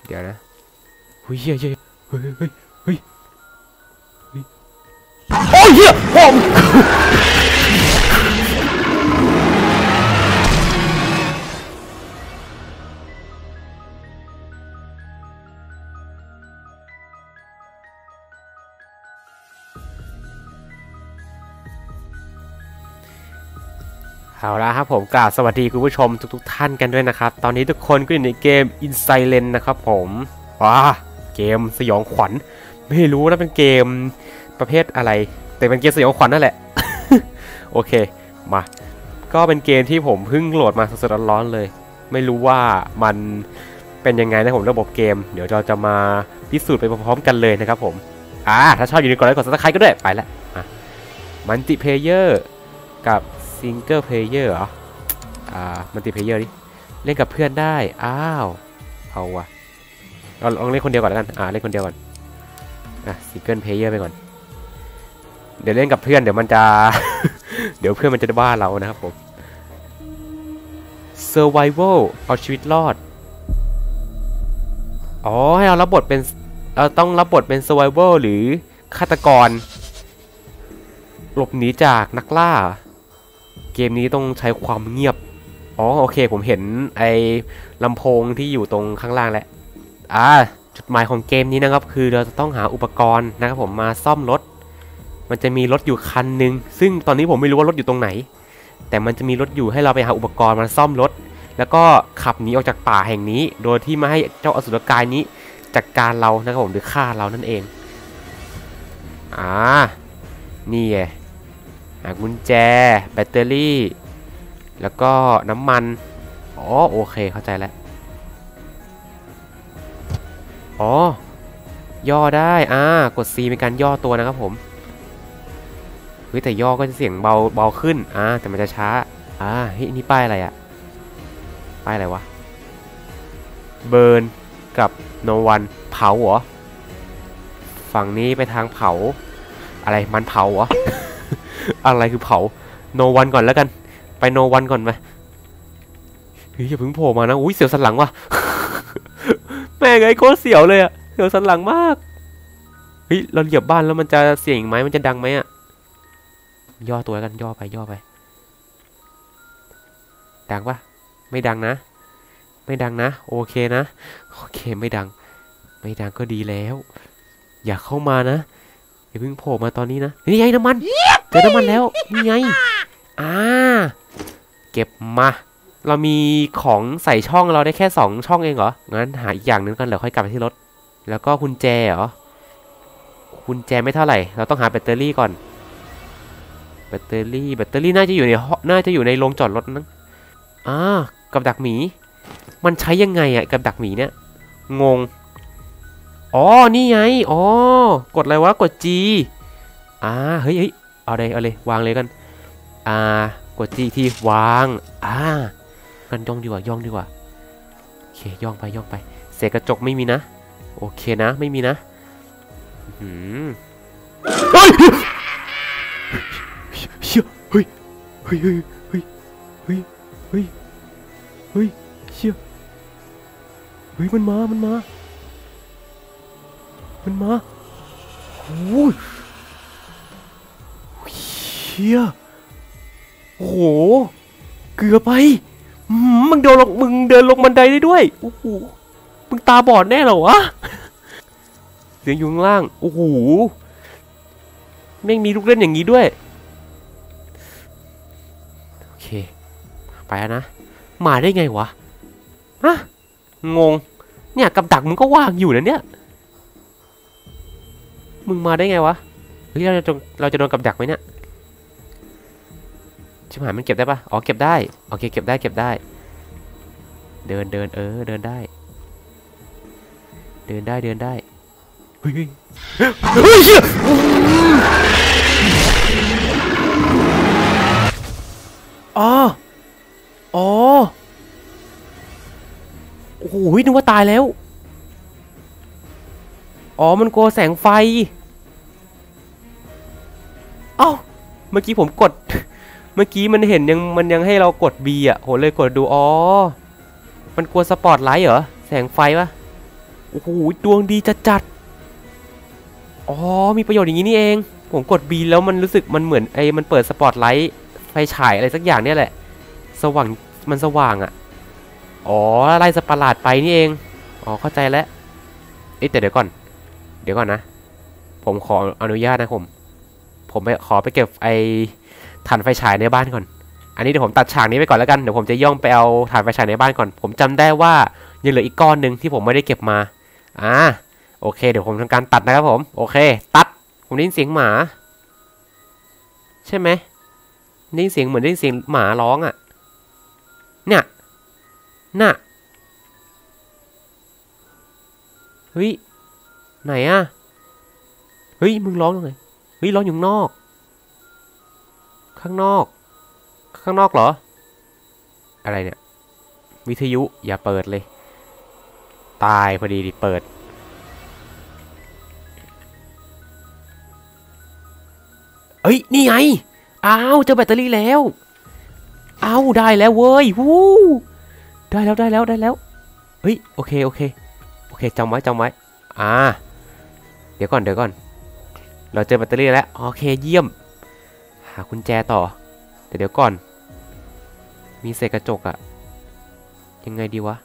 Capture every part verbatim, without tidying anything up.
เดี๋ยวนะเฮ้ยเฮ้ยเฮ้ยเฮ้ยเฮ้ยเฮ้ยโอ้ยเหี้ยผมเอาละครับผมกราบสวัสดีคุณผู้ชมทุกๆท่านกันด้วยนะครับตอนนี้ทุกคนก็อยู่ในเกม Insylent นะครับผมว้าเกมสยองขวัญไม่รู้นะเป็นเกมประเภทอะไรแต่เป็นเกมสยองขวัญนั่นแหละ โอเคมาก็เป็นเกมที่ผมเพิ่งโหลดมาสดๆร้อนๆเลยไม่รู้ว่ามันเป็นยังไงนะผมระบบเกมเดี๋ยวเราจะมาพิสูจน์ไปพร้อมๆกันเลยนะครับผมอ่าถ้าชอบอยู่ในกดไลค์กดซับสไครบ์ก็ด้วยไปละมัลติเพลเยอร์กับซิงเกิลเพลเยอร์เหรออ่ามัลติเพลเยอร์ดิเล่นกับเพื่อนได้อ้าวเอาวะเราลองเล่นคนเดียวก่อนแล้วกันอ่าเล่นคนเดียวก่อนอ่ะซิงเกิลเพลเยอร์ไปก่อนเดี๋ยวเล่นกับเพื่อนเดี๋ยวมันจะ เดี๋ยวเพื่อนมันจะบ้าเรานะครับผม Survival เอาชีวิตรอดอ๋อให้เรารับบทเป็นเราต้องรับบทเป็น Survival หรือฆาตกรหลบหนีจากนักล่าเกมนี้ต้องใช้ความเงียบอ๋อโอเคผมเห็นไอ้ลำโพงที่อยู่ตรงข้างล่างแล้วอ่าจุดหมายของเกมนี้นะครับคือเราจะต้องหาอุปกรณ์นะครับผมมาซ่อมรถมันจะมีรถอยู่คันหนึ่งซึ่งตอนนี้ผมไม่รู้ว่ารถอยู่ตรงไหนแต่มันจะมีรถอยู่ให้เราไปหาอุปกรณ์มาซ่อมรถแล้วก็ขับหนีออกจากป่าแห่งนี้โดยที่ไม่ให้เจ้าอสุรกายนี้จัดการเรานะครับผมหรือฆ่าเรานั่นเองอ่านี่ไงหากุญแจแบตเตอรี่แล้วก็น้ำมันอ๋อโอเคเข้าใจแล้วอ๋อย่อได้อ่ากด C เป็นการย่อตัวนะครับผมเฮ้ยแต่ย่อก็จะเสียงเบาเบาขึ้นอ่าแต่มันจะช้าอ่าเฮ้ยนี่ป้ายอะไรอะป้ายอะไรวะเบิร์นกับโนวันเผาเหรอฝั่งนี้ไปทางเผาอะไรมันเผาเหรอ อะไรคือเผาโนวันก่อนแล้วกันไปโนวันก่อนไปเฮ้ยอย่าเพิ่งโผล่มานะอุ้ยเสียวสันหลังว่ะ แม่งไอ้โคตรเสียวเลยอะเสียวสันหลังมากเฮ้ยเราเหยียบบ้านแล้วมันจะเสียงไหมมันจะดังไหมอะย่อตัวกันย่อไปย่อไปดังปะไม่ดังนะไม่ดังนะโอเคนะโอเคไม่ดังไม่ดังก็ดีแล้วอย่าเข้ามานะอย่าเพิ่งโผล่มาตอนนี้นะนี่ไงน้ำมันเจอน้ำมันแล้วนี่ไงอ่าเก็บมาเรามีของใส่ช่องเราได้แค่สองช่องเองเหรองั้นหาอีกอย่างนึงกันเดี๋ยวค่อยกลับไปที่รถแล้วก็กุญแจเหรอกุญแจไม่เท่าไหร่เราต้องหาแบตเตอรี่ก่อนแบตเตอรี่แบตเตอรี่น่าจะอยู่ในน่าจะอยู่ในโรงจอดรถนั้นอ่ากับดักหมีมันใช้ยังไงอะกับดักหมีเนี่ยงงอ๋อนี่ไงอ๋อกดอะไรวะกด G อ่าเฮ้ยเฮ้ยเอาเลยเอาเลยวางเลยกันอ่ากด G ที่วางอ่ากันย่องดีกว่าย่องดีกว่าโอเคย่องไปย่องไปเศษกระจกไม่มีนะโอเคนะไม่มีนะหืมเฮ้ยเฮ้ยเฮ้ยเฮ้ยเฮ้ยเฮ้ยเฮ้ยเฮ้ยเชี่ยเฮ้ยมันมามันมามันมาโอ้ยเชี่ยโอ้โหเกือบไปมึงเดินลงมึงเดินลงบันไดได้ด้วยโอ้โหมึงตาบอดแน่เหรอวะเสียงอยู่ข้างล่างโอ้โหแม่งมีลูกเล่นอย่างนี้ด้วยโอเคไปแล้วนะมาได้ไงวะฮะงงเนี่ยกับดักมึงก็ว่างอยู่นะเนี่ยมึงมาได้ไงวะเฮ้ยเราจะเราจะโดนกับดักไหมเนี่ยชิบหายมันเก็บได้ปะอ๋อเก็บได้โอเคเก็บได้เก็บได้เดินเดินเออเดินได้เดินได้เดินได้เฮ้ยเฮ้ยเชี่ยอ๋ออ๋อโอ้โหนึกว่าตายแล้วอ๋อมันกลัวแสงไฟเอ้าเมื่อกี้ผมกดเมื่อกี้มันเห็นยังมันยังให้เรากด B อ่ะโหเลยกดดูอ๋อมันกลัวสปอตไลท์เหรอแสงไฟปะโอ้โหดวงดีจัดจัดอ๋อมีประโยชน์อย่างนี้นี่เองผมกด B แล้วมันรู้สึกมันเหมือนไอ้มันเปิดสปอตไลท์ไฟฉายอะไรสักอย่างเนี่ยแหละสว่างมันสว่างอ่ะอ๋อไล่สัตว์ประหลาดไปนี่เองอ๋อเข้าใจแล้วเอ๊ะแต่เดี๋ยวก่อนเดี๋ยวก่อนนะผมขออนุญาตนะผมผมไปขอไปเก็บไอ้ถ่านไฟฉายในบ้านก่อนอันนี้เดี๋ยวผมตัดฉากนี้ไปก่อนแล้วกันเดี๋ยวผมจะย่องไปเอาถ่านไฟฉายในบ้านก่อนผมจำได้ว่ายังเหลืออีกก้อนหนึ่งที่ผมไม่ได้เก็บมาอ่าโอเคเดี๋ยวผมทำการตัดนะครับผมโอเคตัดผมได้ยินเสียงหมาใช่ไหมได้ยินเสียงเหมือนได้ยินเสียงหมาร้องอ่ะเนี่ยน่ะเฮ้ยไหนอ่ะเฮ้ยมึงร้องตรงไหนเฮ้ยร้องอยู่ข้างนอกข้างนอกข้างนอกเหรออะไรเนี่ยวิทยุอย่าเปิดเลยตายพอดีดิเปิดเอ้ยนี่ไงอ้าวเจอแบตเตอรี่แล้วอ้าวได้แล้วเว้ยวู้ได้แล้วได้แล้วได้แล้วเฮ้ยโอเคโอเคโอเคจำไว้จำไว้อ่าเดี๋ยวก่อนเดี๋ยวก่อนเราเจอแบตเตอรี่แล้วโอเคเยี่ยมหากุญแจต่อแต่เดี๋ยวก่อนมีเศษกระจกอะยังไงดีวะ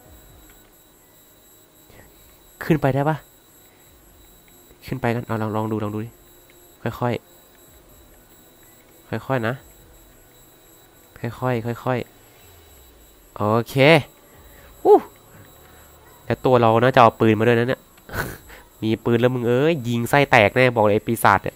ขึ้นไปได้ปะขึ้นไปกันเอาลองลองดูลองดูดิค่อยๆค่อยๆนะค่อยๆค่อยๆโอเคอู้แต่ตัวเราน่าจะเอาปืนมาด้วยนะเนี่ยมีปืนแล้วมึงเอ้ยยิงไส้แตกแน่บอกเลยไอ้ปีศาจเนี่ย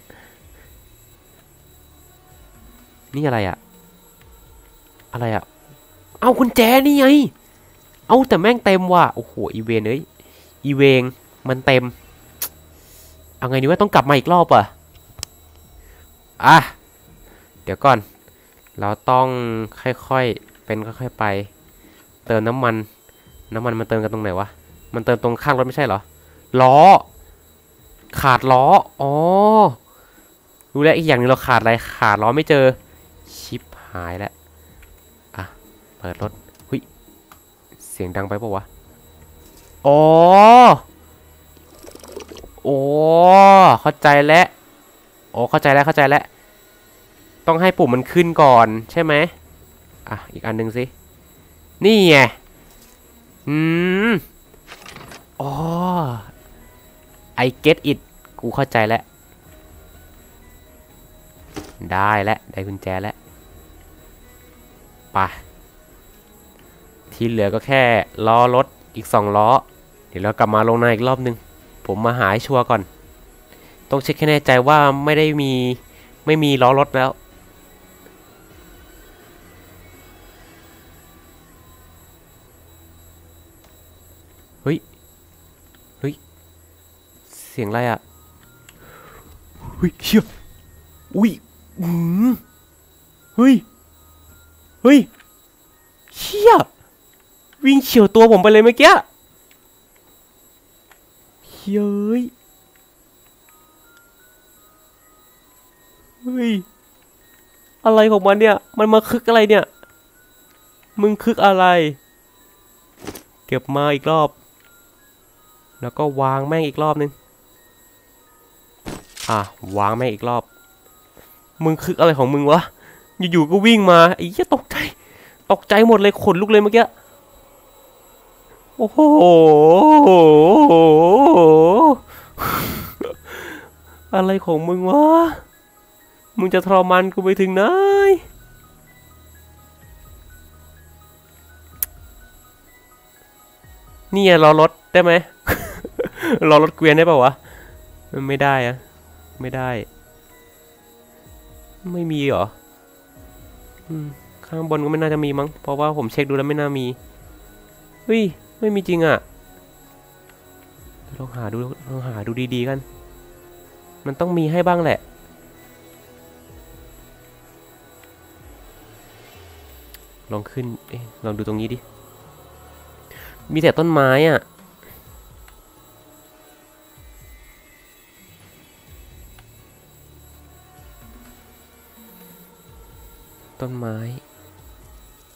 นี่อะไรอะอะไรอะเอากุญแจนี่ไงเอาแต่แม่งเต็มว่ะโอ้โหอีเวนเอ้ยอีเวงมันเต็มเอาไงดีว่าต้องกลับมาอีกรอบอ่ะอ่ะเดี๋ยวก่อนเราต้องค่อยๆเป็นค่อยๆไปเติมน้ำมันน้ำมันมันเติมกันตรงไหนวะมันเติมตรงข้างรถไม่ใช่เหรอล้อขาดล้ออ๋อรู้แล้วอีกอย่างนึงเราขาดอะไรขาดล้อไม่เจอชิปหายแล้วอ่ะเปิดรถหุยเสียงดังไปปะวะอ๋อโอ้เข้าใจแล้วโอ้เข้าใจแล้วเข้าใจแล้วต้องให้ปุ่มมันขึ้นก่อนใช่ไหมอ่ะอีกอันหนึ่งสินี่ไงอืมอ๋อ I get it กูเข้าใจแล้วได้แล้วได้กุญแจแล้วไปที่เหลือก็แค่ล้อรถอีกสองล้อเดี๋ยวเรากลับมาลงนาอีกรอบนึงผมมาหาให้ชัวร์ก่อนต้องเช็คให้แน่ใจว่าไม่ได้มีไม่มีล้อรถแล้วเฮ้ยเฮ้ยเสียงอะไรอ่ะเฮ้ยเชี่ยอุ้ยอืมเฮ้ยเฮ้ยเชี่ยวิ่งเฉียวตัวผมไปเลยเมื่อกี้เฮ้ยเฮ้ยอะไรของมันเนี่ยมันมาคึกอะไรเนี่ยมึงคึกอะไรเก็บมาอีกรอบแล้วก็วางแม่งอีกรอบนึงอ่ะวางแม่งอีกรอบมึงคึกอะไรของมึงวะอยู่ๆก็วิ่งมาไอ้เหี้ยตกใจตกใจหมดเลยขนลุกเลยเมื่อกี้โอ้โหอะไรของมึงวะมึงจะทรมานกูไปถึงไหนนี่รอรถได้ไหม รอรถเกวียนได้ป่าวะไม่ได้อะไม่ได้ไม่มีเหรอข้างบนก็ไม่น่าจะมีมั้งเพราะว่าผมเช็คดูแล้วไม่น่ามีเฮ้ยไม่มีจริงอ่ะลองหาดูลองหาดูดีๆกันมันต้องมีให้บ้างแหละลองขึ้นเอ๊ะลองดูตรงนี้ดิมีแต่ต้นไม้อ่ะต้นไม้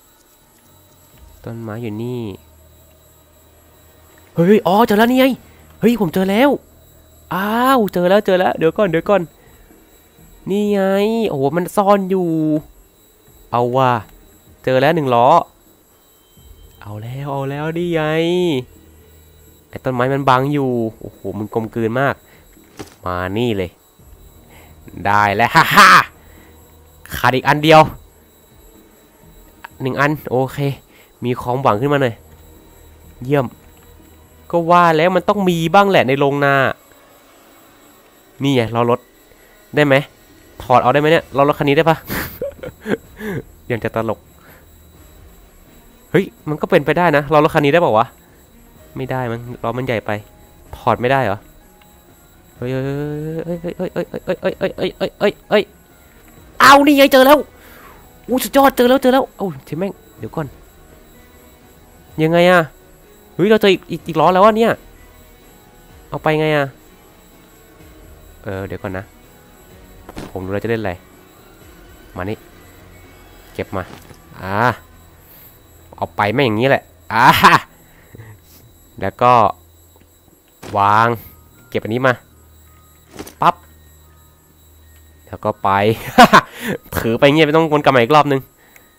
ต้นไม้อยู่นี่เฮ้ยอ๋อเจอแล้วนี่ไงเฮ้ยผมเจอแล้วอ้าวเจอแล้วเจอแล้วเดี๋ยวก่อนเดี๋ยวก่อนนี่ไงโอ้โหมันซ่อนอยู่เอาว่ะเจอแล้วหนึ่งล้อเอาแล้วเอาแล้วนี่ไงไอ้ต้นไม้มันบังอยู่โอ้โหมันกลมกลืนมากมานี่เลยได้แล้วฮ่าฮ่าขาดอีกอันเดียวหนึ่งอันโอเคมีความหวังขึ้นมาหน่อยเยี่ยมก็ว่าแล้วมันต้องมีบ้างแหละในโรงนานี่ไงเรารถได้ไหมถอดเอาได้ไหมเนี่ยเรารถคันนี้ได้ปะ ยังจะตลกเฮ้ยมันก็เป็นไปได้นะเรารถคันนี้ได้ป่าวะไม่ได้มันล้อมันใหญ่ไปถอดไม่ได้เหรอเฮ้ยเฮ้ยเฮ้ยเฮ้ยเฮ้ยเฮ้ยเฮ้ยเฮ้ยเฮ้ยเฮ้ยเฮ้ยเฮ้ยเอานี่ไงเจอแล้วอู้สุดยอดเจอแล้วเจอแล้วเอ้าเจ๊แม่งเดี๋ยวก่อนยังไงอะเฮ้ยเราเจออีกอีกล้อแล้ววะเนี่ยเอาไปไงอะเออเดี๋ยวก่อนนะผมดูเราจะเล่นอะไรมานี่เก็บมาอ่าเอาไปไม่อย่างนี้แหละอ่าแล้วก็วางเก็บอันนี้มาปั๊บแล้วก็ไป ถือไปเงี้ยไม่ต้องวนกลับมาอีกรอบนึง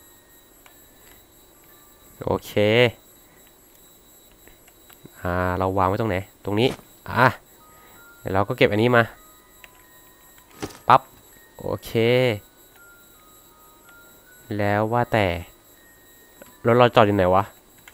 โอเคอ่าเราวางไว้ตรงไหนตรงนี้อ่ะเดี๋ยวเราก็เก็บอันนี้มาปั๊บโอเคแล้วว่าแต่รถเราจอดอยู่ไหนวะ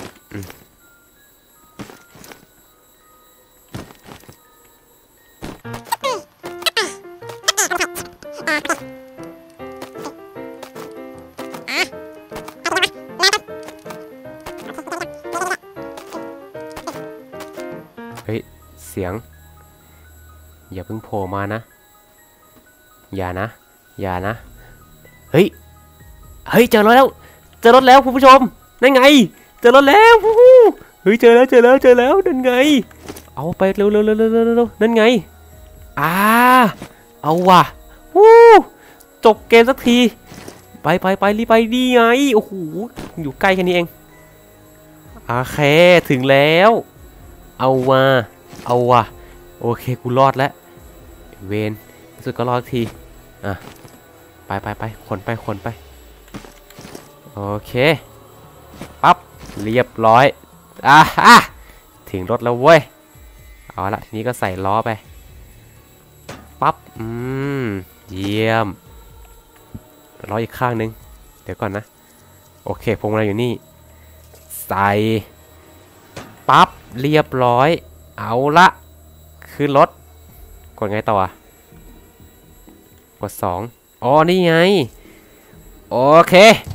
เฮ้ยเสียงอย่าเพิ่งโผล่มานะอย่านะอย่านะเฮ้ยเฮ้ยเจอรถแล้วเจอรถแล้วคุณผู้ชมนั่นไงเจอรถแล้วเฮ้ยเจอแล้วเจอแล้วเจอแล้วนั่นไงเอาไปเร็วเร็วเร็วเร็วเร็วนั่นไงอ่าเอาว่ะวู้จบเกมสักทีไปไปไปรีบไปดีไงโอ้โหอยู่ใกล้แค่นี้เองโอเคถึงแล้วเอาว่ะเอาว่ะโอเคกูรอดแล้วเวนสุดก็รอดทีอ่ะไปไปไปขนไปขนไปโอเคปั๊บเรียบร้อยอ่ะอ่ะถึงรถแล้วเว้ยเอาละทีนี้ก็ใส่ล้อไปปั๊บอืมเยี่ยมล้ออีกข้างนึงเดี๋ยวก่อนนะโอเคพวงมาลัยอยู่นี่ใส่ปั๊บเรียบร้อยเอาละขึ้นรถกดไงต่ออ่ะกดสองอ๋อนี่ไงโอเค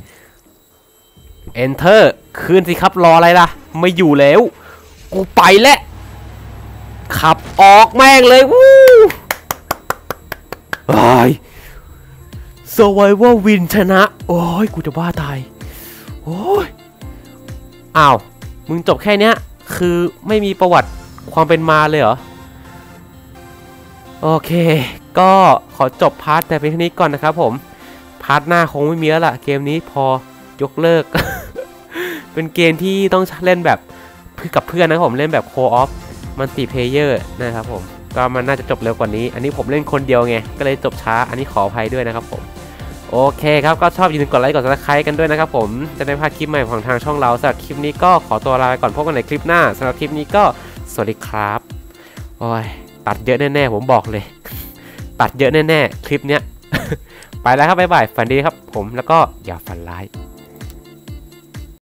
Enter คืนสิครับรออะไรล่ะไม่อยู่แล้วกูไปแล้วขับออกแม่งเลยวู้ไอ้ Survival Win ชนะโอ้ยกูจะบ้าตายโอ้ยอ้าวมึงจบแค่เนี้ยคือไม่มีประวัติความเป็นมาเลยเหรอโอเคก็ขอจบพาร์ทแต่เพียงเท่านี้ก่อนนะครับผมพาร์ทหน้าคงไม่มีแล้วล่ะเกมนี้พอยกเลิก เป็นเกมที่ต้องเล่นแบบกับเพื่อนนะครับผมเล่นแบบโคออฟมัลติเพลเยอร์นะครับผมก็มันน่าจะจบเร็วกว่านี้อันนี้ผมเล่นคนเดียวไงก็เลยจบช้าอันนี้ขออภัยด้วยนะครับผมโอเคครับก็ชอบอย่าลืมกดไลค์กดซับสไครต์กันด้วยนะครับผมจะได้ไม่พลาดคลิปใหม่ของทางช่องเราสำหรับคลิปนี้ก็ขอตัวลาไปก่อนพบกันในคลิปหน้าสำหรับคลิปนี้ก็สวัสดีครับโอ้ยตัดเยอะแน่ๆผมบอกเลยตัดเยอะแน่ๆคลิปเนี้ย ไปแล้วครับบ๊ายบายฝันดีครับผมแล้วก็อย่าฝันร้าย